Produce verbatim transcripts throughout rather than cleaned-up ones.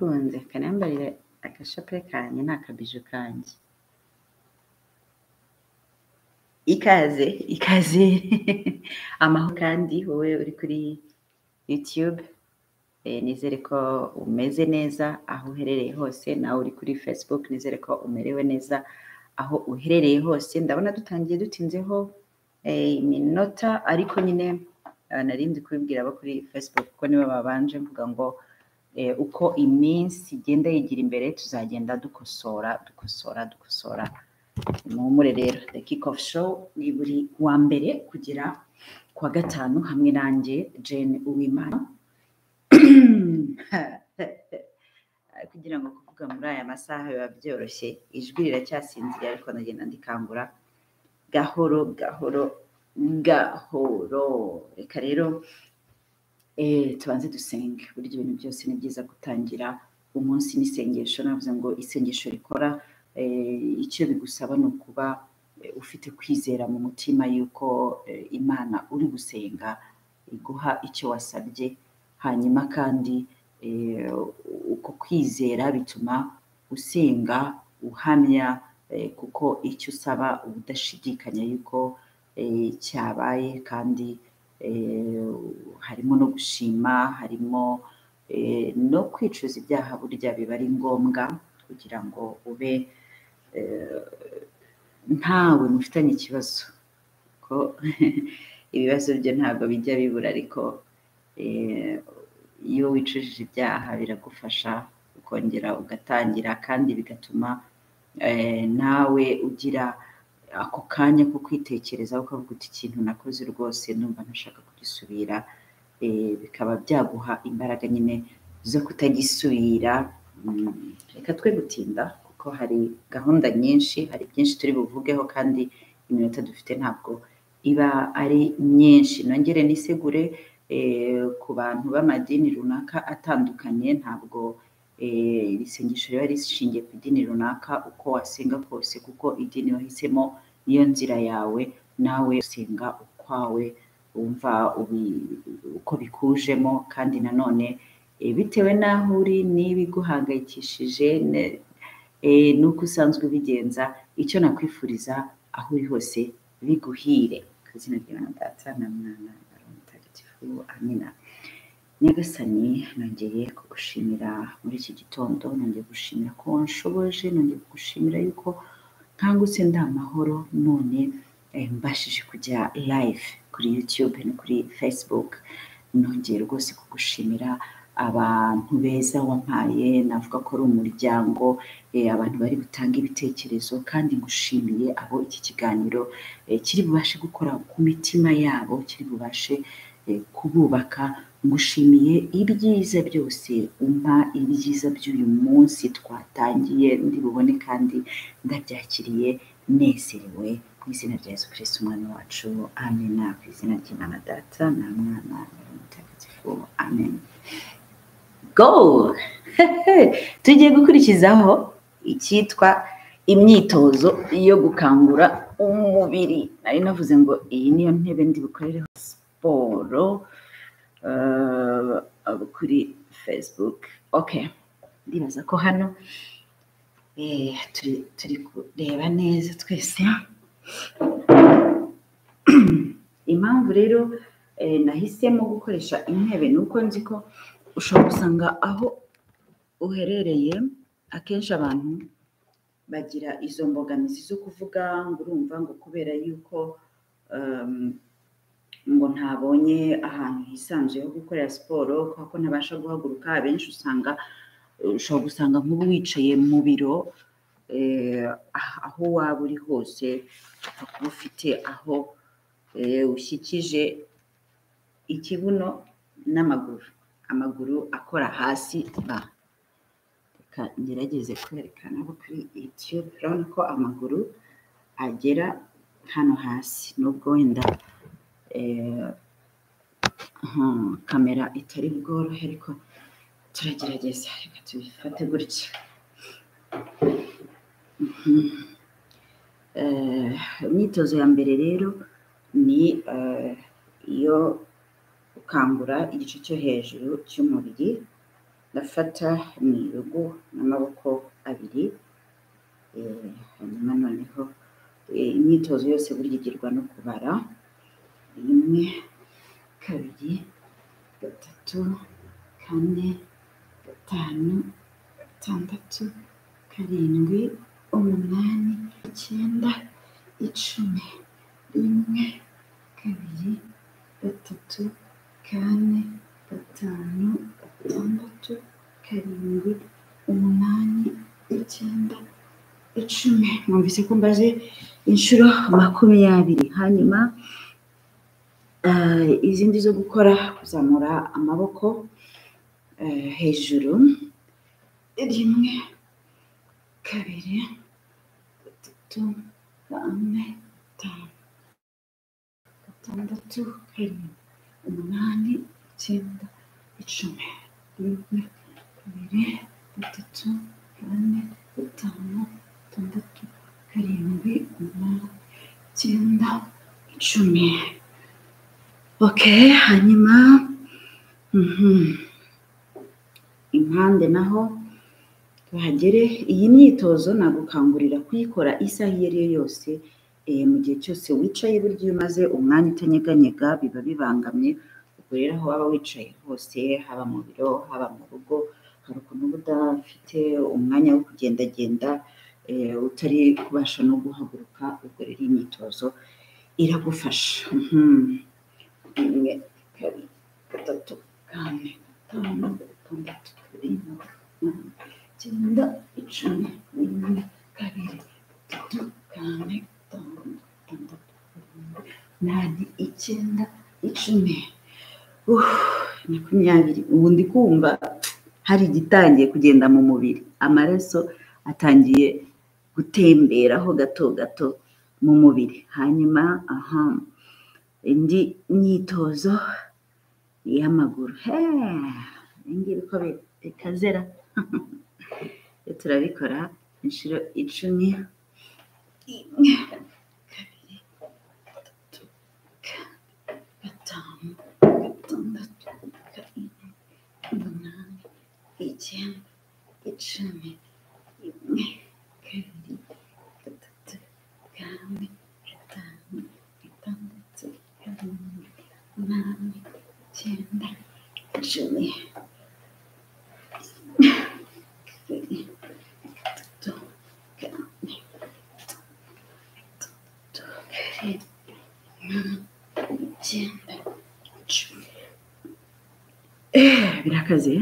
nakunze kanambarire agashapure kanye n'akabiju kanje. Ikaze ikaze amaho kandi wowe uri kuri YouTube, eh, nizere ko umeze neza aho uherereye hose, nawe uri kuri Facebook nizere ko umerewe neza aho uherereye hose. Ndabona dutangiye dutinzeho eh, iminota ariko nyine uh, narindi kubibwira abo kuri Facebook ko niba babanje mvuga ngo eh, uko iminsi igenda yigira imbere tuzagenda dukosora dukosora dukosora. Muhumure rero, The Kick Off Show ni buri wa mbere kugera kwa gatanu hamwe nanjye Jane Uwimana. Kugira ngo kuvuga muri aya masaha biba byoroshye, ijwi riracyasinzira ariko ndagenda ndikangura gahoro gahoro gahoro. Reka rero eh, tubanze dusenge. Burya ibintu byose ni byiza gutangira umunsi n'isengesho. Navuze ngo isengesho rikora eh, icyo bigusaba ni ukuba eh, ufite kwizera mu mutima yuko eh, Imana uri gusenga iguha icyo wasabye, hanyuma kandi eh, uko kwizera bituma usenga uhamya eh, kuko icyo usaba udashidikanya yuko eh, cyabaye, kandi eh, harimo no gushima, harimo eh, no kwicuza ibyaha. Burya biba ari ngombwa kugira ngo ube eh, ntawe mufitanye ikibazo, ko ibibazo byo ntabwo bijya bibura, ariko eh, iyo wicujije ibyaha biragufasha ukongera ugatangira, kandi bigatuma eh, nawe ugira ako kanya ko kwitekereza ukavuga uti ikintu nakoze rwose numva ntashaka kugisubira, eh, bikaba byaguha imbaraga nyine zo kutagisubira. Mm, reka twe gutinda kuko hari gahunda nyinshi, hari byinshi turi buvugeho, kandi iminota dufite ntabwo iba ari myinshi. Nongere nisegure eh, ku bantu b'amadini runaka atandukanye. Ntabwo eh, iri sengesho riba rishingiye ku idini runaka uko wasenga kose, kuko idini wahisemo niyo nzira yawe, nawe usenga ukwawe wumva ubi- uko bikujemo, kandi nanone eh, bitewe n'aho uri n'ibiguhangayikishije ne- eh, nuko usanzwe ubigenza. Icyo nakwifuriza aho uri hose biguhire. Ku izina ry'Imana Data na Mwana na Roho Mutagatifu, amina. Nyagasani, nongeye kugushimira muri iki gitondo, nongeye gushimira ko wanshoboje, nongeye kugushimira yuko nkangutse ndi amahoro, none eh, mbashije kujya live kuri YouTube no kuri Facebook. Nongeye rwose kugushimira abantu beza wampaye, navuga ko ari umuryango, eh, abantu bari butange ibitekerezo, kandi ngushimiye abo iki kiganiro eh, kiri bubashe gukora ku mitima yabo, kiri bubashe eh, kububaka. Ngushimiye ibyiza byose umpa, ibyiza by'uyu munsi twatangiye ndi bubone, kandi ndabyakiriye nezerewe mu izina rya Yesu Kristo umwana wacu, amina. Ku izina ry'Imana Data na Mwana na Roho Mutagatifu, amen. Go! Tugiye gukurikizaho icyitwa imyitozo yo gukangura umubiri. Nari navuze ngo iyi niyo ntebe ndi bukorereho siporo uh, abo kuri Facebook. Okay, ndibaza ko hano eh, turi turi kureba neza twese. Impamvu rero eh, nahisemo gukoresha intebe nuko nzi ko ushobora gusanga aho uherereye akenshi abantu bagira izo mbogamizi zo kuvuga ngo urumva ngo kubera yuko um, ngo ntabonye ahantu hisanzuye ho gukorera siporo kuko ntabasha guhaguruka. Abenshi usanga ushobora gusanga nk'ubu wicaye mu biro, eh, aho waba uri hose kuba ufite aho eh, ushyikije ikibuno n'amaguru, amaguru akora hasi. Ba reka ngerageze kwerekana abo kuri YouTube. Urabona ko amaguru agera hano hasi, nubwo wenda eh, hmm, kamera itari bworohe, ariko turagerageza. Reka tubifate gutya. Mhm. Eh, imyitozo ya mbere rero ni iyo ukangura igice cyo hejuru cy'umubiri, ndafata mu rugo n'amaboko abiri, hanyuma noneho imyitozo yose burya igirwa no kubara: rimwe, kabiri, gatatu, kane, gatanu, gatandatu, karindwi, umunani, icyenda, icumi. Rimwe, kabiri, gatatu, kane, gatanu, gatandatu, karindwi, umunani, icyenda, icumi. Mwumvise ko mbaze inshuro makumyabiri. Hanyuma uh, izindi zo gukora kuzamura amaboko uh, hejuru: rimwe, kabiri, gatatu, kane, gatanu, gatandatu, karindwi, umunani, icyenda, icumi. Rimwe, kabiri, gatatu, kane, gatanu, gatandatu, karindwi, umunani, icyenda, icumi. Okay, hanyuma mhm impande naho tuhagere. Iyi myitozo nagukangurira kuyikora isaha iyo ari yo yose, eh, mu gihe cyose wicaye. Burya iyo umaze umwanya utanyeganyega biba bibangamye. Ubwo rero aho waba wicaye hose, haba mu biro, haba mu rugo, hari ukuntu uba udafite umwanya wo kugendagenda, eh, utari kubasha no guhaguruka. Ubwo rero iyi myitozo iragufasha. Mhm. Rimwe, kabiri, gatatu, kane, gatanu, gatandatu, karindwi, umunani, icyenda, icumi. Rimwe, kabiri, gatatu, kane, gatanu, gatandatu, karindwi, umunani, icyenda, icumi. Uh, makumyabiri. Ubu ndi kumva hari igitangiye kugenda mu mubiri, amaraso atangiye gutemberaho gato gato mu mubiri. Hanyuma aha indi myitozo y'amaguru. He, ngiye uko bikazera. Turabikora inshuro icumi. Rimwe, kabiri, gatatu, kane, gatanu, gatandatu, karindwi, umunani, icyenda, icumi. Rimwe, kabiri, gatatu, kane, gatanu, gatandatu, karindwi, umunani, icyenda, icumi. Kabiri, gatatu, kane, gatandatu, karindwi, umunani, icyenda, icumi. Eh, birakaze.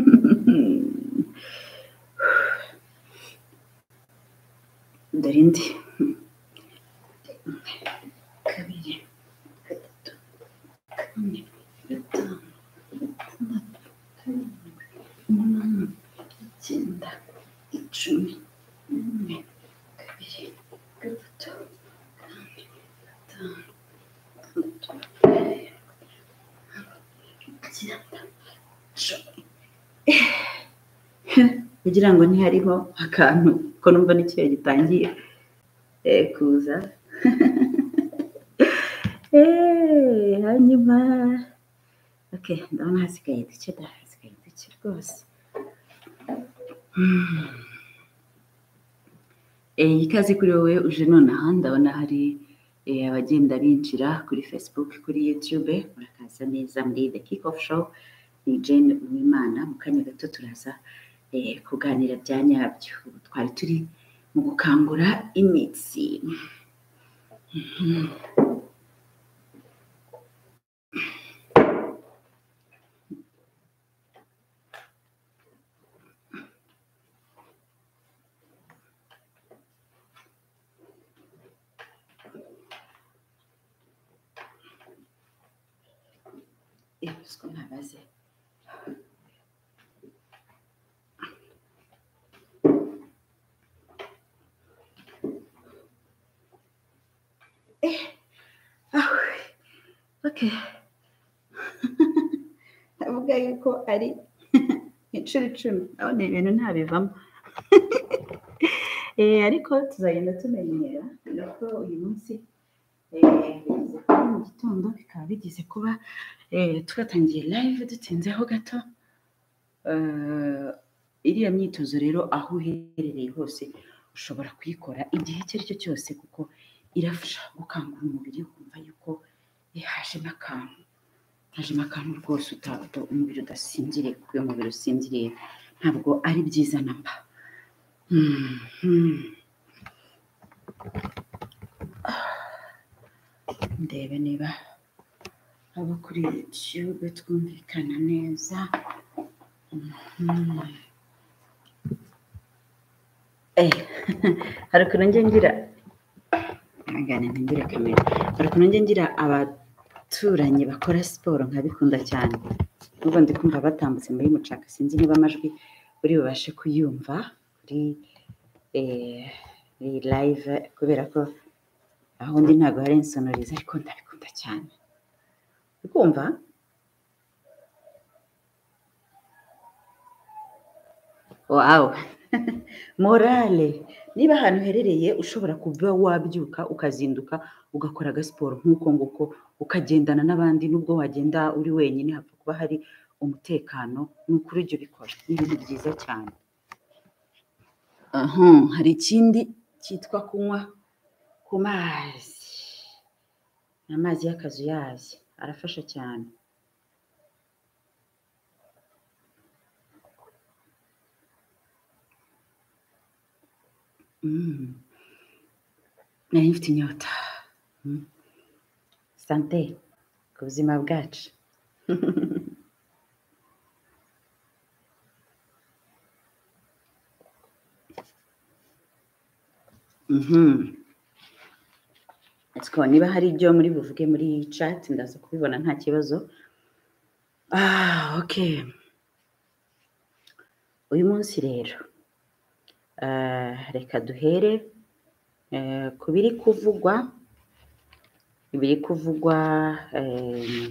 Dore indi. Kabiri, gatatu, kane, gatanu, gatandatu, karindwi, umunani, icyenda, icumi. Rimwe, kabiri, gatatu, kane, gatanu, gatandatu, karindwi, icyenda, icumi. Kugira ngo ntihariho akantu ko numva n'ikiyo gitangiye eh, kuza. Eh, hanyuma okay, ndabona hasigaye duke da hasigaye duke rwose. Hmm. Eh, ikaze kuri wowe uje nonaha. Ndabona hari eh, abagenda binjira kuri Facebook, kuri YouTube. Murakaza neza muri The Kick Off Show. Ni Jane Uwimana. Mu kanya gato turaza eh, kuganira bya nyabyo. Ubu twari turi mu gukangura imitsi. Mhm. Eh, siko nabaze. Eh, ah, okay. Avuga yuko ari inshuro icumi. Aho ni ibintu ntabivamo. Eh, ariko tuzagenda tumenyera. Nuko uyu munsi eh, bigize kuba mu gitondo, bikaba bigize kuba eh, twatangiye live dutinzeho gato. Eh, iriya myitozo rero aho uherereye hose ushobora kuyikora igihe icyo ari cyo cyose kuko irafasha gukangura umubiri ukumva yuko eh, hajemo akantu hajemo akantu rwose utabwo umubiri udasinziriye kuko iyo umubiri usinziriye ntabwo ari byiza na mba. Hmm, hmm. ndebe niba abo kuri YouTube twumvikana neza. Mhm. Eh, hari ukuntu njye ngira ngane ngira kamera hari ukuntu njye ngira abaturanyi bakora siporo nkabikunda cyane n'ubwo ndi kumva batambutse muri mucaka sinzi niba amajwi uri bubashe kuyumva kuri eh, iyi live kubera ko aho ndi ntabwo hari insonoriza ariko ndabikunda cyane ukumva. Wow. Morale niba ahantu uherereye ushobora kuba wabyuka ukazinduka ugakora agasiporo nk'uko nguko ukagendana n'abandi nubwo wagenda uri wenyine hapfa kuba hari umutekano ni ukuri ujya ubikora ni ibintu byiza cyane. Aha, hari ikindi cyitwa kunywa ku mazi, amazi y'akazuyazi arafasha cyane. Mm. nari mfite inyota. Mm. sante ku buzima bwacu. Mhm. Atiko niba hari ibyo muri buvuge muri chat ndaza kubibona nta kibazo. Ah, okay. Uyu munsi rero uh, reka duhere uh, ku biri kuvugwa ibiri kuvugwa um,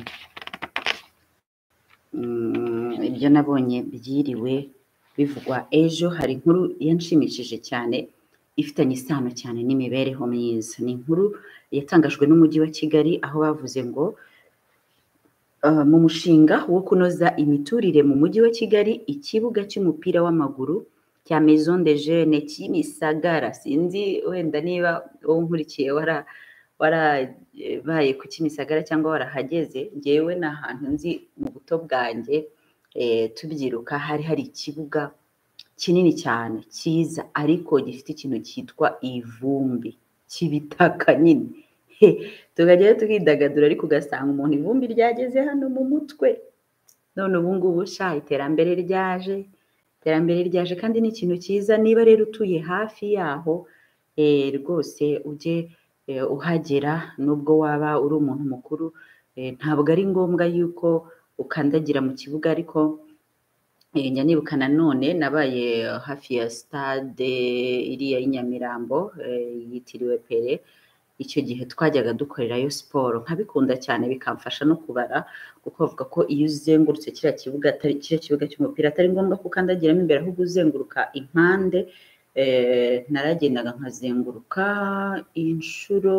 um, ibyo nabonye byiriwe bivugwa ejo. Hari inkuru yanshimishije cyane ifitanye isano cyane n'imibereho myiza. Ni inkuru yatangajwe n'umujyi wa Kigali aho bavuze ngo uh, mu mushinga wo kunoza imiturire mu mujyi wa Kigali ikibuga cy'umupira w'amaguru cya Maison de Jeunes Kimisagara, sinzi wenda niba wowe nkurikiye wara warabaye ku Kimisagara cyangwa warahageze. Ngewe ni ahantu nzi mu buto bwanjye eh, tubyiruka hari hari ikibuga kinini cyane cyiza ariko gifite ikintu cyitwa ivumbi cy'ibitaka nyine. Tukajyayo tukidagadura ariko ugasanga umuntu ivumbi ryageze hano mu mutwe. None ubu ngubu sha iterambere ryaje iterambere ryaje kandi ni ikintu cyiza. Niba rero utuye hafi yaho eh, rwose ujye eh, uhagera nubwo waba uri umuntu mukuru eh, ntabwo ari ngombwa yuko ukandagira mu kibuga ariko eh, njya nibuka nanone nabaye hafi ya stade iriya y'Inyamirambo eh, yitiriwe Pele. Icyo gihe twajyaga dukorerayo siporo nkabikunda cyane bikamfasha no kubara kuko bavuga ko iyo uzengurutse kiriya kibuga atari kiriya kibuga cy'umupira atari ngombwa ko ukandagiramo imbere ahubwo uzenguruka impande. eh, naragendaga nkazenguruka inshuro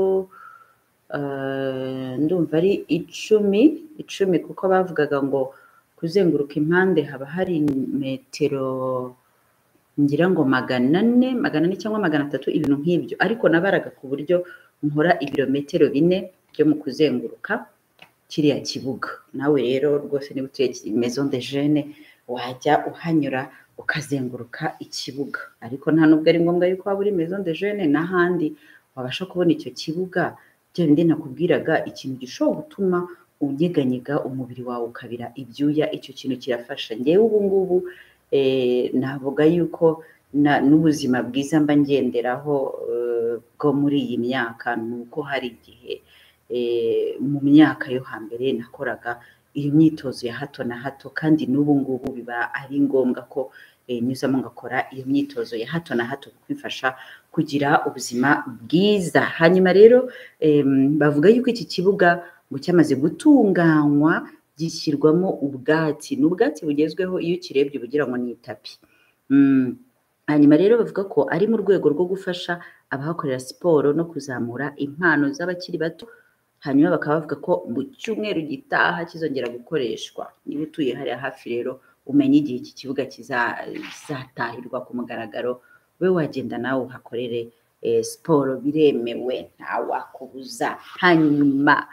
eh, ndumva ari icumi icumi kuko bavugaga ngo kuzenguruka impande haba hari metero ngira ngo magana ane magana ane cyangwa magana atatu ibintu nk'ibyo ariko nabaraga ku buryo nkora ibirometero bine byo mu kuzenguruka kiriya kibuga. Nawe rero rwose niba utuye Maison de Jeunes wajya uhanyura ukazenguruka ikibuga ariko nta nubwo ari ngombwa yuko waba uri Maison de Jeunes n'ahandi wabasha kubona icyo kibuga. Bya bindi nakubwiraga ikintu gishobora gutuma unyeganyega umubiri wawe ukabira ibyuya, icyo kintu kirafasha. Ngewe ubu ngubu eh, navuga yuko na n'ubuzima bwiza mba ngenderaho eh, bwo muri iyi myaka nuko hari igihe eh, mu myaka yo hambere nakoraga iyo myitozo ya hato na hato kandi n'ubu ngubu biba ari ngombwa ko eh, nyuzamo ngakora iyo myitozo ya hato na hato kwifasha kugira ubuzima bwiza. Hanyuma rero eh, bavuga yuko iki kibuga ngo cyamaze gutunganywa gishyirwamo ubwatsi. Ni ubwatsi bugezweho iyo ukirebye ubugira ngo ni itapi. Mm. Hanyuma rero bavuga ko ari mu rwego rwo gufasha abahakorera siporo no kuzamura impano z'abakiri bato. Hanyuma bakaba bavuga ko mu cyumweru gitaha kizongera gukoreshwa. Niba utuye hariya hafi rero umenye igihe iki kibuga kizatahirwa ku mugaragaro we wagenda nawe uhakorere siporo biremewe ntawakubuza. Hanyuma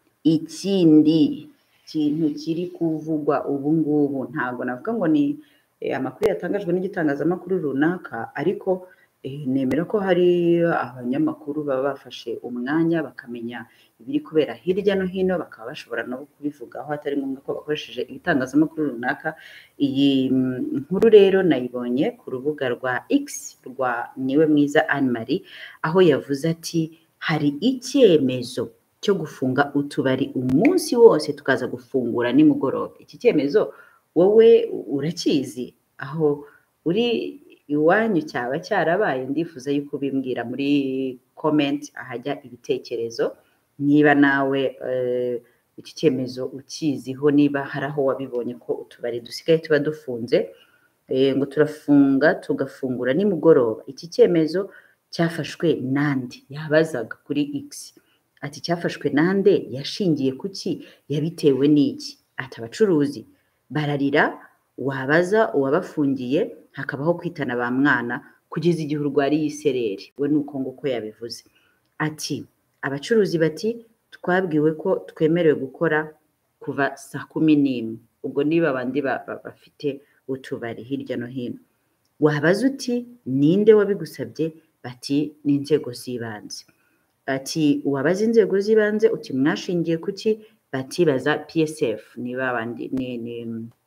ikindi kintu kiri kuvugwa ubu ngubu ntabwo navuga ngo ni amakuru yatangajwe n'igitangazamakuru runaka, ariko nemera ko hari abanyamakuru baba bafashe umwanya bakamenya ibiri kubera hirya no hino, bakaba bashobora no kubivugaho atari ngombwa ko bakoresheje ibitangazamakuru runaka. Iyi nkuru rero nayibonye ku rubuga rwa X rwa Niwemwiza Anne Marie, aho yavuze ati hari icyemezo cyo gufunga utubari umunsi wose tukaza gufungura nimugoroba. Iki cyemezo wowe urakizi? Aho uri iwanyu cyaba cyarabaye? Ndifuza yuko bimbwira muri comment ahajya ibitekerezo, niba nawe iki cyemezo ukiziho, niba hari aho wabibonye ko utubari dusigaye tuba dufunze ngo turafunga tugafungura nimugoroba. Iki cyemezo cyafashwe nande? Yabazaga kuri X ati cyafashwe nande, yashingiye kuki, yabitewe n'iki? Ati abacuruzi bararira, wabaza uwabafungiye hakabaho kwitana ba mwana kugeza igihe urwariye isereri. We nuko nguko yabivuze. Ati abacuruzi bati twabwiwe ko twemerewe gukora kuva saa kumi n'imwe. Ubwo niba abandi bafite utubari hirya no hino. Wabaza uti ninde wabigusabye? Bati ni inzego z'ibanze. Ati uwabaza inzego z'ibanze uti mwashingiye kuki? Bati baza P S F, niba abandi ni, ni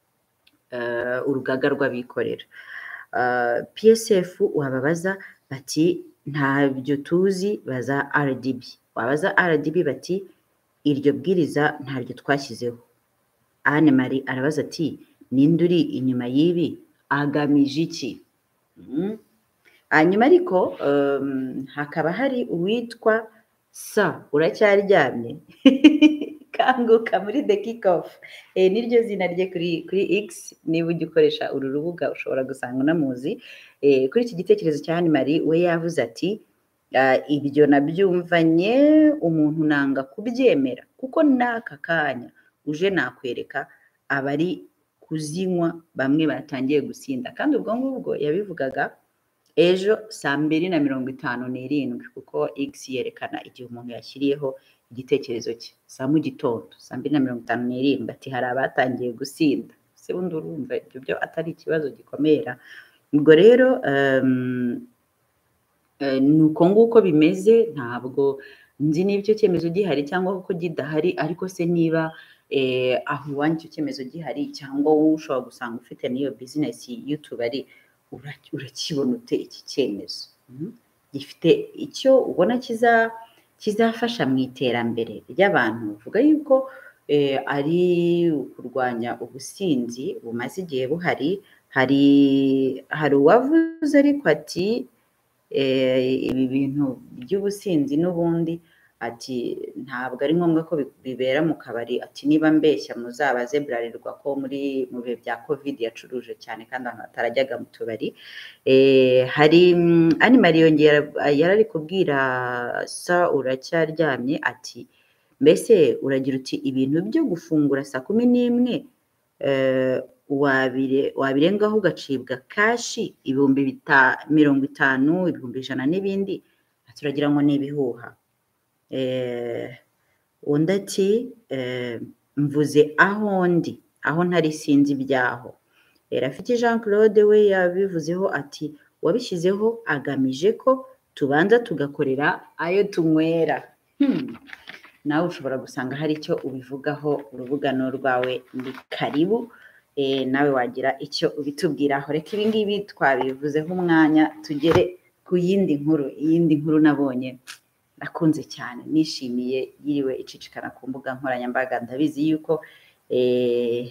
uh, urugaga rw'abikorera. Uh, P S F wababaza bati ntabyo tuzi, baza R D B. Wabaza R D B bati iryo bwiriza ntaryo twashyizeho. Anne Marie arabaza ati ninde uri inyuma y'ibi, agamije iki? mm. Hanyuma ariko um, hakaba hari uwitwa Sa uracyaryamye kanguka muri The Kickoff. E, niryo zina rye kuri kuri X. Niba ugikoresha uru rubuga ushobora gusanga unamuzi. E, kuri iki gitekerezo cya Anne Marie we yavuze ati uh, ibyo nabyumvanye umuntu nanga kubyemera kuko n'aka kanya uje nakwereka abari kuzinywa bamwe batangiye gusinda. Kandi ubwo ngubwo yabivugaga ejo saa mbiri na mirongo itanu n'irindwi, kuko X yerekana igihe umuntu yashyiriyeho igitekerezo cye saa mu gitondo saa mbiri na mirongo itanu n'irindwi. Ati hari abatangiye gusinda. Se bundi urumva ibyo byo atari ikibazo gikomera. Ubwo rero um, uh, nuko nguko bimeze. Ntabwo nzi niba icyo cyemezo gihari cyangwa ko gidahari, ariko se niba eh, aho iwanyu icyo cyemezo gihari cyangwa wowe ushobora gusanga ufite n'iyo business y'utubari, urakibona ute iki cyemezo? mm-hmm. Gifite icyo ubona kiza kizafasha mu iterambere ry'abantu? Uvuga yuko eh, ari kurwanya ubusinzi bumaze igihe buhari. Hari hari uwavuze ariko ati eh, ibi bintu by'ubusinzi n'ubundi ati ntabwo ari ngombwa ko bibera mu kabari. Ati niba mbeshya muzabaze Bralirwa ko muri mu bihe bya Covid yacuruje cyane kandi abantu batarajyaga mu tubari. Eh, hari Anne Marie yongera yarari kubwira Sa uracyaryamye ati mbese uragira uti ibintu byo gufungura saa kumi n'imwe eh, wabire wabirengaho ugacibwa kashi ibihumbi mirongo itanu, ibihumbi ijana n'ibindi. Turagira ngo ni ibihuha. Eh, undi ati eh, mvuze aho ndi, aho ntari sinzi ibyaho. Rafiki Jean Claude we yabivuzeho ati wabishyizeho agamije ko tubanza tugakorera ayo tunywera. hmm. Nawe ushobora gusanga hari icyo ubivugaho. Urubuga no rwawe ndi karibu. E, nawe wagira icyo ubitubwiraho. Reka ibi ngibi twabivuzeho umwanya, tugere ku yindi nkuru. Iyindi nkuru nabonye nakunze cyane, nishimiye, yiriwe icicikana ku mbuga nkoranyambaga. Ndabizi yuko e,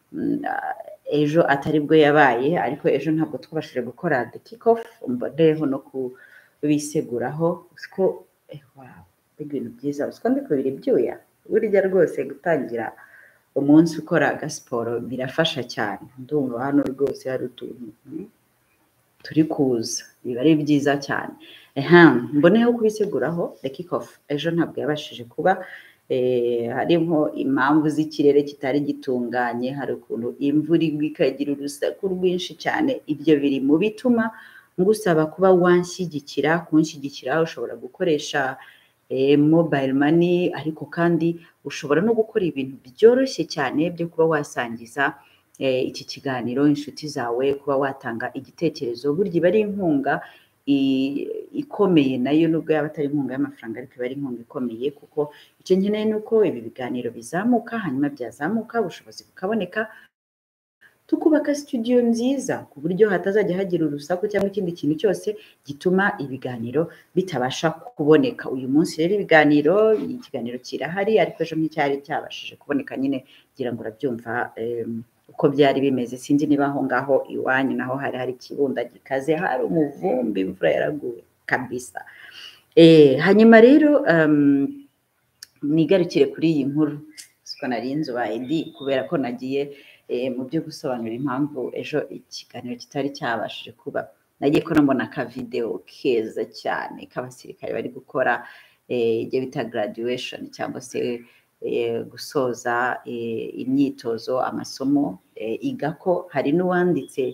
ejo atari bwo yabaye, ariko ejo ntabwo twabashije gukora The Kickoff. Mboneyeho no kubiseguraho ko eh, wow, ibintu byiza. Usiko ndi kubira ibyuya. Burya rwose gutangira umunsi ukora agasiporo birafasha cyane. Ndumva hano rwose hari utuntu turi kuza, biba ari byiza cyane. Eha, mboneyeho kubiseguraho The Kickoff ejo ntabwo yabashije kuba. eh, harimo impamvu z'ikirere kitari gitunganye, hari ukuntu imvura igwa ikagira urusaku rwinshi cyane. Ibyo biri mu bituma ngusaba kuba wanshyigikira. Kunshyigikira ushobora gukoresha eh, mobile money, ariko kandi ushobora no gukora ibintu byoroshye cyane byo kuba wasangiza eh, iki kiganiro inshuti zawe, kuba watanga igitekerezo. Burya iba ari inkunga i- ikomeye nayo, nubwo yaba atari inkunga y'amafaranga, ariko iba ari inkunga ikomeye, kuko icyo nkeneye ni uko ibi biganiro bizamuka, hanyuma byazamuka ubushobozi bukaboneka, tukubaka studio nziza ku buryo hatazajya hagira urusaku cyangwa ikindi kintu cyose gituma ibiganiro bitabasha kuboneka. Uyu munsi rero ibiganiro ikiganiro kirahari, ariko ejo nticyari cyabashije kuboneka. Nyine ngira ngo urabyumva em, uko byari bimeze. Sinzi niba aho ngaho iwanyu naho hari hari ikibunda gikaze, hari umuvumbi, imvura yaraguye kabisa. Eh, hanyuma rero um, nigarukire kuri iyi nkuru, siko nari nzubaye di kubera ko nagiye eh, mu byo gusobanura impamvu ejo ikiganiro kitari cyabashije kuba. Nagiye ko mbona aka video keza cyane k'abasirikare bari gukora eh, ibyo bita graduation cyangwa se eh, gusoza eh, imyitozo, amasomo eh, igako. Hari n'uwanditse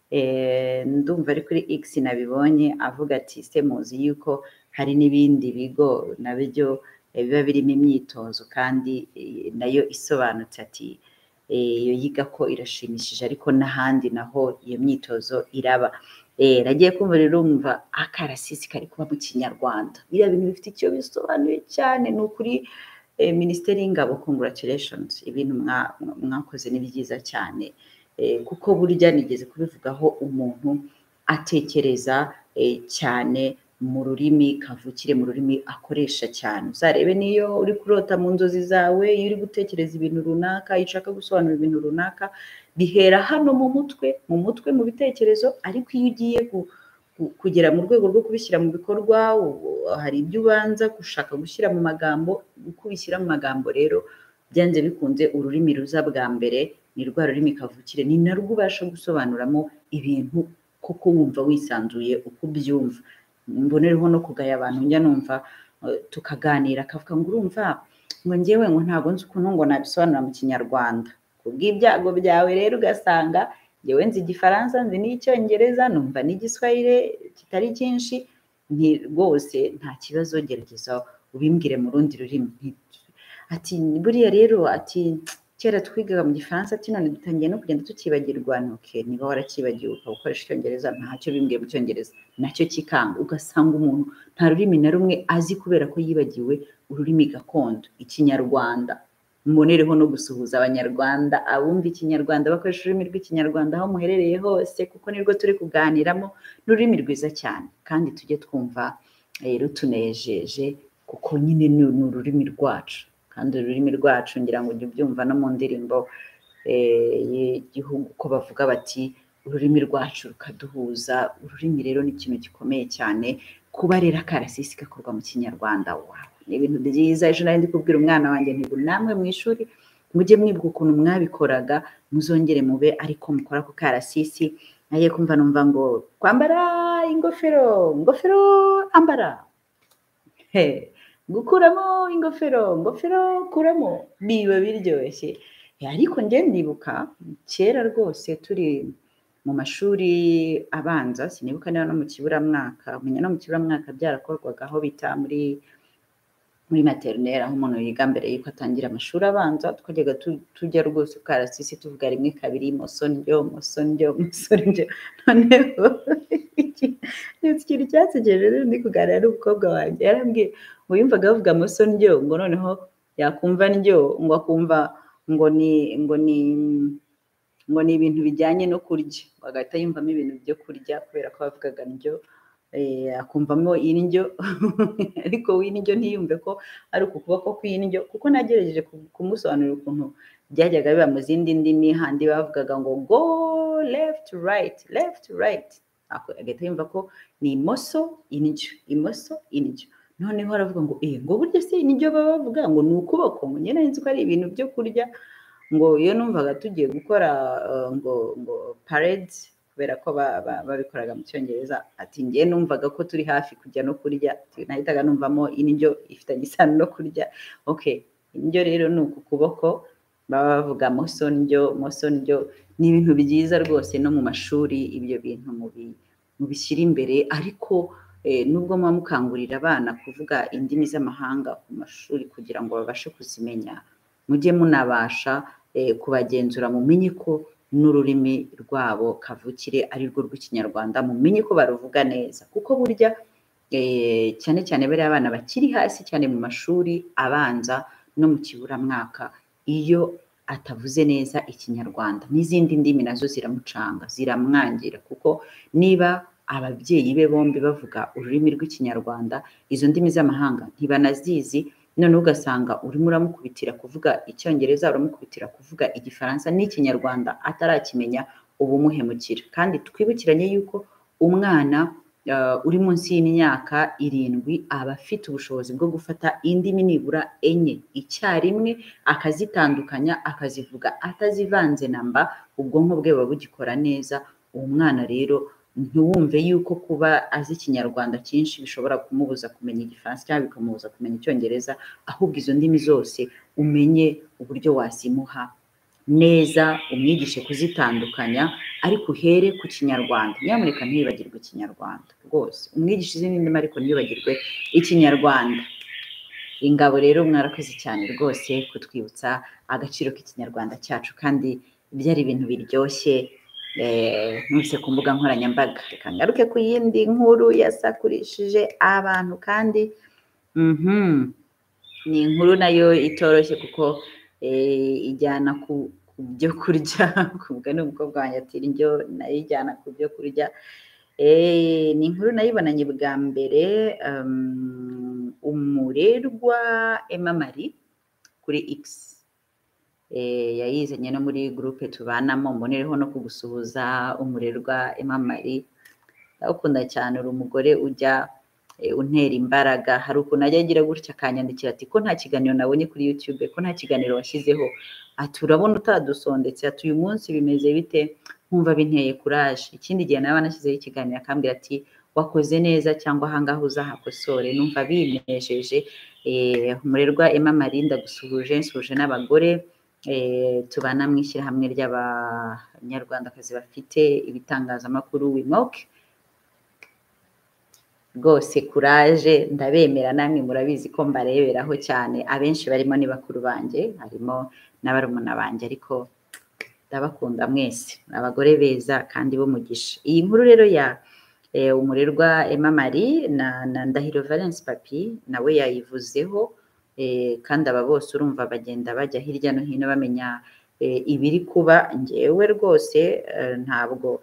eh, ndumva ari kuri X nabibonye avuga ati se muzi yuko hari n'ibindi bigo nabyo eh, biba birimo imyitozo kandi eh, nayo isobanutse. Ati eh, iyo yiga ko irashimishije, ariko n'ahandi naho iyo myitozo iraba. Eh, nagiye kumva rero umva akarasisi kari kuba mu Kinyarwanda. Biriya bintu bifite icyo bisobanuye cyane. Ni ukuri eh, Minisiteri y'Ingabo, congratulations, ibintu mwa- mwa- mwakoze ni byiza cyane. Eh, kuko burya nigeze kubivugaho, umuntu atekereza eh, cyane mu rurimi kavukire, mu rurimi akoresha cyane. Uzarebe niyo uri kurota mu nzozi zawe, iyo uri gutekereza ibintu runaka, iyo ushaka gusobanura ibintu runaka, bihera hano mu mutwe, mu mutwe, mu bitekerezo. Ariko iyo ugiye ku- ku- kugera mu rwego rwo kubishyira mu bikorwa, u- hari ibyo ubanza gushaka gushyira mu magambo. Uko ubishyira mu magambo rero, byanze bikunze ururimi ruza bwa mbere ni rwa rurimi kavukire, ni narwo ubasha gusobanuramo ibintu kuko wumva wisanzuye uko ubyumva. Mbonereho no kugaya abantu njya numva eh, tukaganira, akavuga ngo urumva ngo njyewe ngo ntabwo nzi ukuntu ngo nabisobanura mu Kinyarwanda. Kubw'ibyago byawe rero ugasanga njyewe nzi Igifaransa, nzi n'Icyongereza, numva n'Igiswahili kitari cyinshi. Nti rwose nta kibazo, gerageza ubimbwire mu rundi rurimi. Nti- Ati buriya rero, ati kera twigaga mu Gifaransa, ati none dutangiye no kugenda tukibagirwa. Ntuke niba warakibagiwe ukaba ukoresha Icyongereza, ntacyo bimbwiye mu Cyongereza nacyo kikanga. Ugasanga umuntu nta rurimi na rumwe azi kubera ko yibagiwe ururimi gakondo, Ikinyarwanda. Mbonereho no gusuhuza Abanyarwanda, abumva Ikinyarwanda bakoresha ururimi rw'Ikinyarwanda aho muherereye hose, kuko nirwo turi kuganiramo. Ni ururimi rwiza cyane kandi tujye twumva eh, rutunejeje, kuko nyine ni ni ururimi rwacu. Kandi ururimi rwacu ngira ngo ujye ubyumva no mu ndirimbo eh, y'igihugu ko bavuga bati ururimi rwacu rukaduhuza. Ururimi rero ni ikintu gikomeye cyane. Kuba rero akarasisi gakorwa mu Kinyarwanda, wow, ni ibintu byiza. Ejo nari ndi kubwira umwana wanjye nti ngo namwe mu ishuri mujye mwibuka ukuntu mwabikoraga, muzongere mube ariko mukora ku karasisi. Nagiye kumva numva ngo kwambara ingofero, ingofero ambara, he, gukuramo ingofero, ingofero kuramo, biba biryoshye. Eh, ariko njye ndibuka kera rwose turi mu mashuri abanza, sinibuka niba no mu kiburamwaka, umenya no mu kiburamwaka byarakorwaga aho bita muri muri materineri, aho umuntu yiga mbere yuko atangira amashuri abanza. Twajyaga tu- tujya rwose ku karasisi tuvuga rimwe kabiri, moso ndyo, moso ndyo, moso ndyo. Noneho iki- ikintu cyansekeje rero ndi kuganira n'umukobwa wanjye, yarambwiye ngo yumvaga bavuga moso ndyo, ngo noneho yakumva ndyo, ngo akumva ngo ni ngo ni ngo ni ibintu bijyanye no kurya, ngo agahita yumvamo ibintu byo kurya kubera ko bavugaga ndyo, eh, akumvamo indyo ariko w'indyo ntiyumve ko ari uku kuboko kw'indyo, kuko nagerageje ku- kumusobanurira ukuntu byajyaga biba mu zindi ndimi, handi bavugaga ngo go left right, left right, Ako- agahita yumva ko ni imoso indyo, imoso indyo. Noneho aravuga ngo eh, ngo burya se indyo baba bavuga ngo ni ukuboko, ngo njye nari nzi ko ari ibintu byo kurya. Ngo iyo numvaga tugiye gukora eh, ngo ngo parade, kubera ko ba- ba- babikoraga mu Cyongereza, ati njye numvaga ko turi hafi kujya no kurya, ati nahitaga numvamo indyo ifitanye isano no kurya. Okay, indyo rero ni uku kuboko baba bavuga moso ndyo moso ndyo ni ibintu byiza rwose no mu mashuri ibyo bintu mubishyira imbere ariko nubwo muba mukangurira abana kuvuga indimi z'amahanga ku mashuri kugira ngo babashe kuzimenya mujye munabasha kubagenzura mumenye ko n'ururimi rwabo kavukire ari rwo rw'ikinyarwanda mumenye ko baruvuga neza kuko burya cyane cyane bariya abana bakiri hasi cyane mu mashuri abanza no mu kiburamwaka iyo atavuze neza ikinyarwanda n'izindi ndimi nazo ziramucanga ziramwangira kuko niba ababyeyi be bombi bavuga ururimi rw'ikinyarwanda izo ndimi z'amahanga ntibanazizi noneho ugasanga urimo uramukubitira kuvuga icyongereza uramukubitira kuvuga igifaransa n'ikinyarwanda atarakimenya uba umuhemukira kandi twibukiranye yuko umwana uri munsi y'imyaka irindwi aba afite ubushobozi bwo gufata indimi nibura enye icyarimwe akazitandukanya akazivuga atazivanze namba ubwonko bwe buba bugikora neza uwo mwana rero ntiwumve yuko kuba azi ikinyarwanda cyinshi bishobora kumubuza kumenya igifaransa cyangwa bikamubuza kumenya icyongereza ahubwo izo ndimi zose umenye uburyo wazimuha neza umwigishe kuzitandukanya ariko uhere ku kinyarwanda nyamuneka ntibagirwe ikinyarwanda rwose umwigishe izindi ndimi ariko ntibagirwe ikinyarwanda ingabo rero mwarakoze cyane rwose kutwibutsa agaciro k'ikinyarwanda cyacu kandi byari ibintu biryoshye nuse ku mbuga nkoranyambaga reka ngaruke ku yindi nkuru yasakurishije abantu kandi ni inkuru nayo itoroshye kuko ijyana ku byo kurya kubwa n'umukobwa wanjye ati indyo nayo ijyana ku byo kurya ni inkuru nayibonanye bwa mbere umurerwa Emma Marie kuri X yayizanye no muri groupe tubanamo mbonereho no kugusuhuza umurerwa Emma Marie ndakunda cyane uri umugore ujya untera imbaraga hari ukuntu ajya agira gutya akanyandikira ati ko nta kiganiro nabonye kuri YouTube ko nta kiganiro washyizeho ati urabona utadusondetse ati uyu munsi bimeze bite nkumva binteye courage ikindi gihe nawe nashyizeho ikiganiro akambwira ati wakoze neza cyangwa ahangaha uzahakosore numva binejeje umurerwa Emma Marie ndagusuhuje nsuhuje n'abagore tubana mu ishyirahamwe ry'abanyarwandakazi bafite ibitangazamakuru wimoke rwose courage ndabemera namwe murabizi ko mbareberaho cyane abenshi barimo ni bakuru banjye harimo n'abarumuna banjye ariko ndabakunda mwese abagore beza kandi b'umugisha iyi nkuru rero ya umurerwa Emma Marie na Ndahiro Valence Papi nawe yayivuzeho kandi aba bose urumva bagenda bajya hirya no hino bamenya ibiri kuba ngewe rwose ntabwo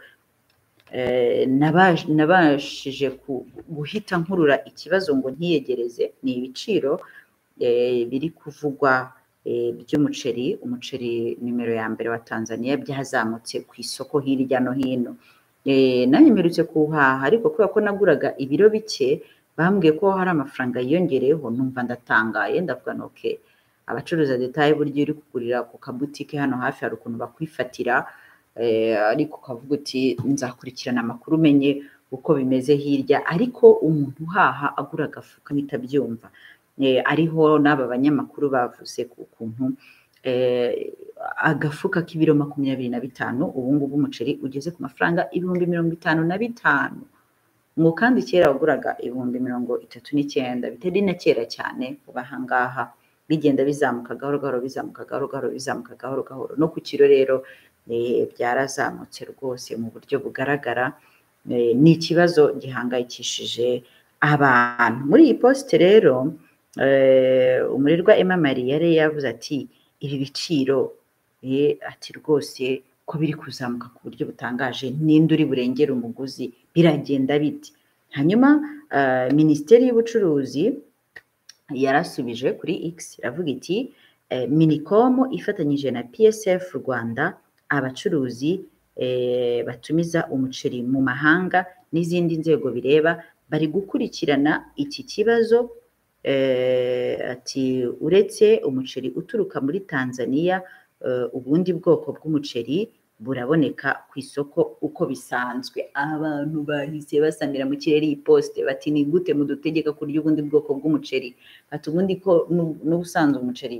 nabashije guhita nkurura ikibazo ngo ntiyegereze ni ibiciro biri kuvugwa by'umuceri umuceri nimero ya mbere wa Tanzania byazamutse ku isoko hirya no hino nanjye mperutse kuwuhaha ariko kubera ko naguraga ibiro bike bambwiye ko hari amafaranga yiyongereyeho numva ndatangaye ndavuga noke abacuruza detaye buryo uri kugurira ku kabutike hano hafi hari ukuntu bakwifatira ariko ukavuga uti nzakurikirana amakuru umenye uko bimeze hirya ariko umuntu uhaha agura agafuka mpita byumva ariho n'aba banyamakuru bavuze ku kuntu agafuka k'ibiro makumyabiri na bitanu ubu ngubu umuceri ugeze ku mafaranga ibihumbi mirongo itanu na bitanu ngo kandi kera waguraga ibihumbi mirongo itatu n'icyenda bitari na kera cyane ubu ahangaha bigenda bizamuka gahoro gahoro bizamuka gahoro gahoro bizamuka gahoro gahoro no ku kiro rero byarazamutse rwose mu buryo bugaragara ni ikibazo gihangayikishije abantu muri iyi posite rero umurerwa Emma Marie yari yavuze ati ibi biciro ati rwose ko biri kuzamuka ku buryo butangaje ninde uri burengera umuguzi biragenda biti hanyuma minisiteri y'ubucuruzi yarasubije kuri X iravuga iti Minicom ifatanyije na P S F Rwanda abacuruzi batumiza umuceri mu mahanga n'izindi nzego bireba bari gukurikirana iki kibazo ati uretse umuceri uturuka muri Tanzania ubundi bwoko bw'umuceri buraboneka ku isoko uko bisanzwe abantu bahise basamira mu kirere iyi poste bati ni gute mudutegeka kurya ubundi bwoko bw'umuceri ati ubundi ko n'ubusanzwe umuceri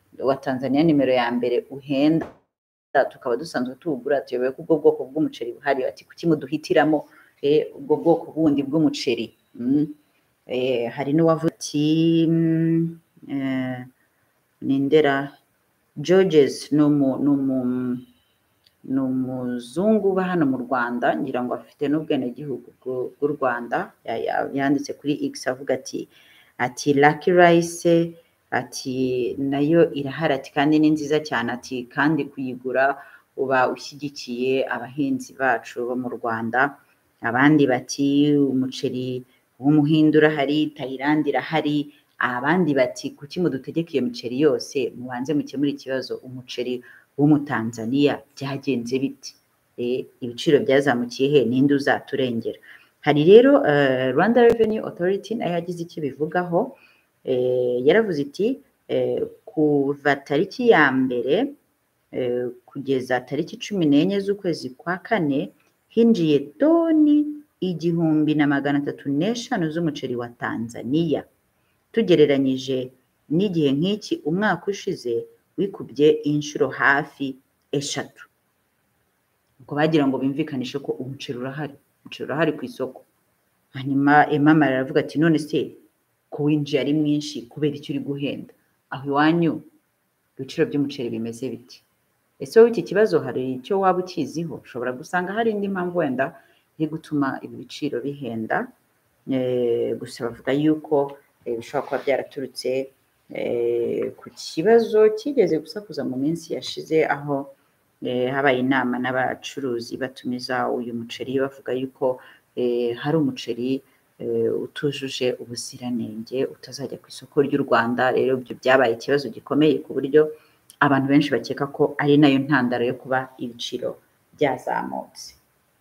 wa Tanzania nimero ya mbere uhenda tukaba dusanzwe tuwugura tuyobewe ko ubwo bwoko bw'umuceri buhari ati kuki muduhitiramo eh, ubwo bwoko bundi bw'umuceri mm. eh, hari n'uwavuga ati mm, eh, nindera Georges numu numu ni umuzungu uba hano mu Rwanda ngira ngo afite n'ubwenegihugu bw'u Rwanda yanditse kuri X avuga ati ati Lucky Rice ati nayo irahari ati kandi ni nziza cyane ati kandi kuyigura uba ushyigikiye abahinzi bacu bo mu Rwanda. Abandi bati umuceri w'umuhindu urahari, Thailand irahari. Abandi bati kuki mudutegeka iyo miceri yose mubanze mukemure ikibazo umuceri w'umutanzania byagenze biti e, ibiciro byazamukiye he ninde uzaturengera. Hari rero uh, Rwanda Revenue Authority nayo yagize icyo bivugaho e, yaravuze iti e, kuva tariki ya mbere e, kugeza tariki cumi n'enye z'ukwezi kwa kane hinjiye toni igihumbi na magana atatu n'eshanu z'umuceri wa Tanzania tugereranyije n'igihe nk'iki umwaka ushize wikubye inshuro hafi eshatu. Ubwo bagira ngo bimvikanishe ko umuceri urahari, umuceri urahari ku isoko. Hanyuma Emama aravuga ati none se ko winjiye ari mwinshi kubera icyo uri guhenda aho iwanyu ibiciro by'umuceri bimeze biti? Ese wowe iki kibazo hari icyo waba ukiziho? Ushobora gusanga hari indi mpamvu wenda iri gutuma ibi biciro bihenda. E, gusa bavuga yuko e, bishobora kuba byaraturutse E, ku kibazo kigeze gusakuza mu minsi yashize aho e, habaye inama n'abacuruzi batumiza uyu muceri bavuga yuko e, hari umuceri e, utujuje ubuziranenge utazajya ku isoko ry'u Rwanda. Rero ibyo byabaye ikibazo gikomeye ku buryo abantu benshi bakeka ko ari nayo ntandaro yo kuba ibiciro byazamutse.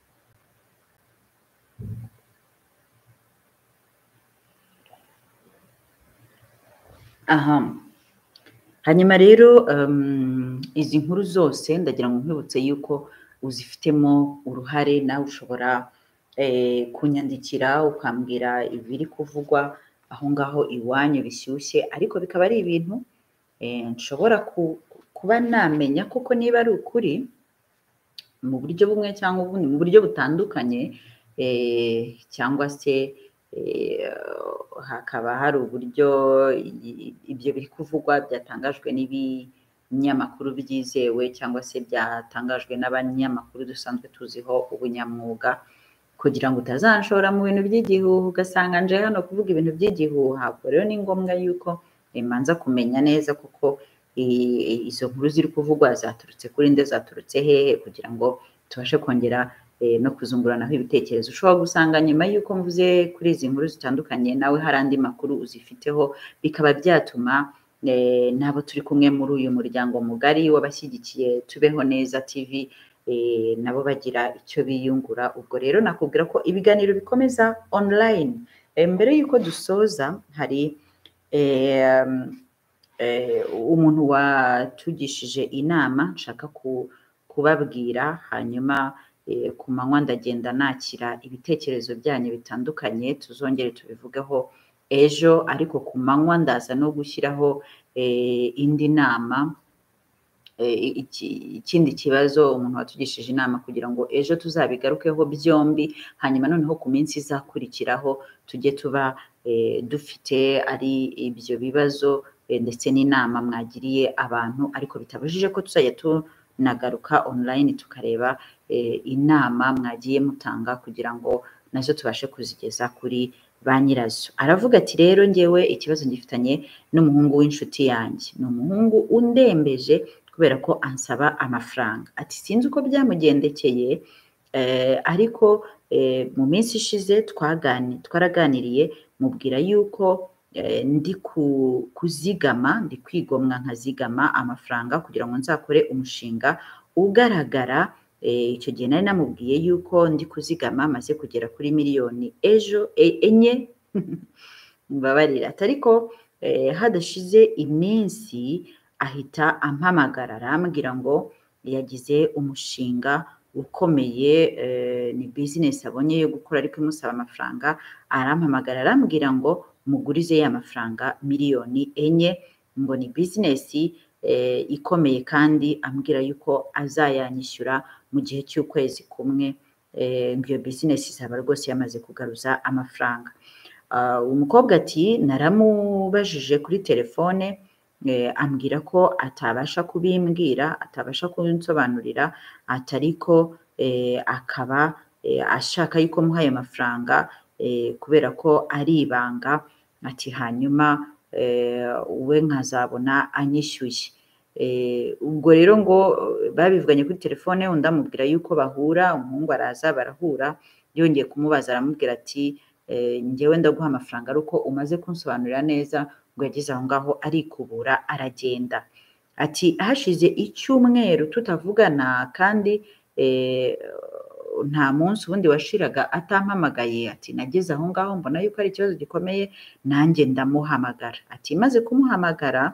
Aha, hanyuma rero um, izi nkuru zose ndagira ngo nkwibutse yuko uzifitemo uruhare, nawe ushobora eh, kunyandikira ukambwira ibiri kuvugwa aho ngaho iwanyu bishyushye, ariko bikaba ari ibintu eh, nshobora ku, kuba namenya koko niba ari ukuri mu buryo bumwe cyangwa ubundi, mu buryo butandukanye eh, cyangwa se hakaba hari uburyo ibyo biri kuvugwa byatangajwe n'ibinyamakuru byizewe cyangwa se byatangajwe n'abanyamakuru dusanzwe tuziho ubunyamwuga, kugira ngo utazanshora mu bintu by'igihuha ugasanga nje hano kuvuga ibintu by'igihuha. Rero ni ngombwa yuko imanza kumenya neza kuko izo nkuru ziri kuvugwa zaturutse kuri nde, zaturutse hehe, kugira ngo tubashe kongera no kuzunguranaho ibitekerezo. Ushobora gusanga nyuma y'uko mvuze kuri izi nkuru zitandukanye nawe hari andi makuru uzifiteho, bikaba byatuma e, nabo turi kumwe muri uyu muryango mugari w'abashyigikiye Tubeho Neza T V e, nabo bagira icyo biyungura. Ubwo rero nakubwira ko ibiganiro bikomeza online. E, mbere y'uko dusoza hari e, e, umuntu watugishije inama nshaka ku, kubabwira, hanyuma ku manywa ndagenda nakira ibitekerezo byanyu bitandukanye tuzongere tubivugeho ejo, ariko ku manywa ndaza no gushyiraho e, indi nama e, iki, ikindi kibazo umuntu watugishije inama kugira ngo ejo tuzabigarukeho byombi, hanyuma noneho ku minsi izakurikiraho tujye tuba e, dufite ari ibyo bibazo e, ndetse n'inama mwagiriye abantu, ariko bitabujije ko tuzajya tunagaruka online tukareba inama mwagiye mutanga kugira ngo nazo tubashe kuzigeza kuri ba nyirazo. Aravuga ati rero ngewe ikibazo ngifitanye n'umuhungu w'inshuti yanjye, ni umuhungu undembeje kubera ko ansaba amafaranga. Ati sinzi uko byamugendekeye eh, ariko eh, mu minsi ishize twagani twaraganiriye mubwira yuko eh, ndi ku, kuzigama ndi kwigomwa nkazigama amafaranga kugira ngo nzakore umushinga ugaragara. Icyo gihe nari namubwiye yuko ndi kuzigama maze kugera kuri miliyoni ejo enye mbabarira, ariko hadashize iminsi ahita ampamagara arambwira ngo yagize umushinga ukomeye, ni business abonye yo gukora ariko imusaba amafaranga. Arampamagara arambwira ngo mugurize ya mafaranga miliyoni enye, ngo ni business eh, ikomeye kandi ambwira yuko azayanyishyura mu gihe cy'ukwezi kumwe eh, ngo iyo business izaba rwose yamaze kugaruza amafaranga. Uh, umukobwa ati naramubajije kuri telefone eh, ambwira ko atabasha kubimbwira, atabasha kunsobanurira, atariko eh, akaba eh, ashaka yuko muha ayo mafaranga eh, kubera ko ari ibanga, ati hanyuma eh, we nkazabona anyishyuye. Eh, ubwo rero ngo babivuganye kuri telefone, undi amubwira yuko bahura, umuhungu araza barahura, yongeye kumubaza aramubwira ati eh, njyewe ndaguha amafaranga ari uko umaze kunsobanurira neza, ngo yageze aho ngaho arikubura aragenda. Ati hashize icyumweru tutavugana kandi eh, nta munsi ubundi washiraga atampamagaye, ati nageze aho ngaho mbona yuko ari ikibazo gikomeye, nanjye ndamuhamagara. Ati maze kumuhamagara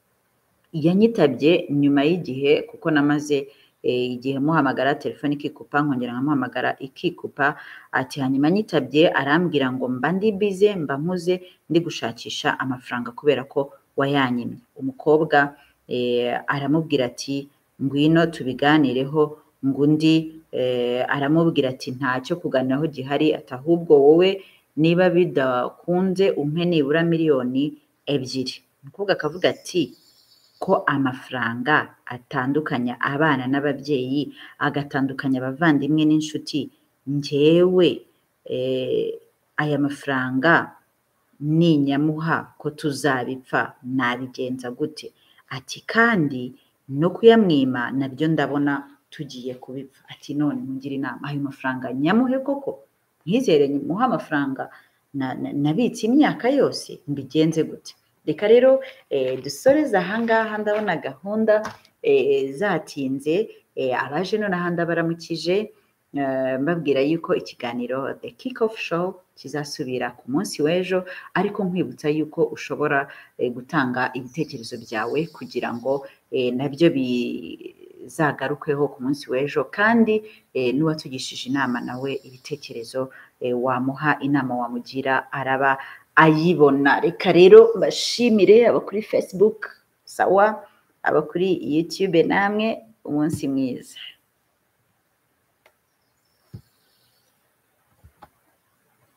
yanyitabye nyuma y'igihe kuko namaze eh, igihe muhamagara telefone ikikupa, nkongera nkamuhamagara ikikupa. Ati hanyuma nyitabye arambwira ngo mba ndi bize, mba mpuze ndi gushakisha amafaranga kubera ko wayanyimye. Umukobwa eh, aramubwira ati ngwino tubiganireho, ngo undi eh, aramubwira ati ntacyo kuganiraho gihari, ati ahubwo wowe niba bidakunze umpe nibura miliyoni ebyiri. Umukobwa akavuga ati ko amafaranga atandukanya abana n'ababyeyi, agatandukanya abavandimwe n'inshuti, njyewe eh, aya mafaranga ninyamuha ko tuzabipfa nabigenza gute? Ati kandi no kuyamwima nabyo ndabona tugiye kubipfa. Ati none mungira inama, ayo mafaranga nyamuhe koko? Nkizere muha amafaranga nabitse imyaka yose, mbigenze gute? Reka rero eh, dusoreze ahangaha, ndabona gahunda eh, zatinze. eh, abaje none aha ndabaramukije eh, mbabwira yuko ikiganiro The Kick Off Show kizasubira ku munsi w'ejo, ariko nkwibutsa yuko ushobora eh, gutanga ibitekerezo byawe kugira ngo eh, nabyo bizagarukweho ku munsi w'ejo, kandi eh, n'uwatugishije inama nawe ibitekerezo eh, wamuha inama wamugira araba ayibona. Reka rero mbashimire aba kuri Facebook, sawa, aba kuri YouTube, namwe umunsi mwiza.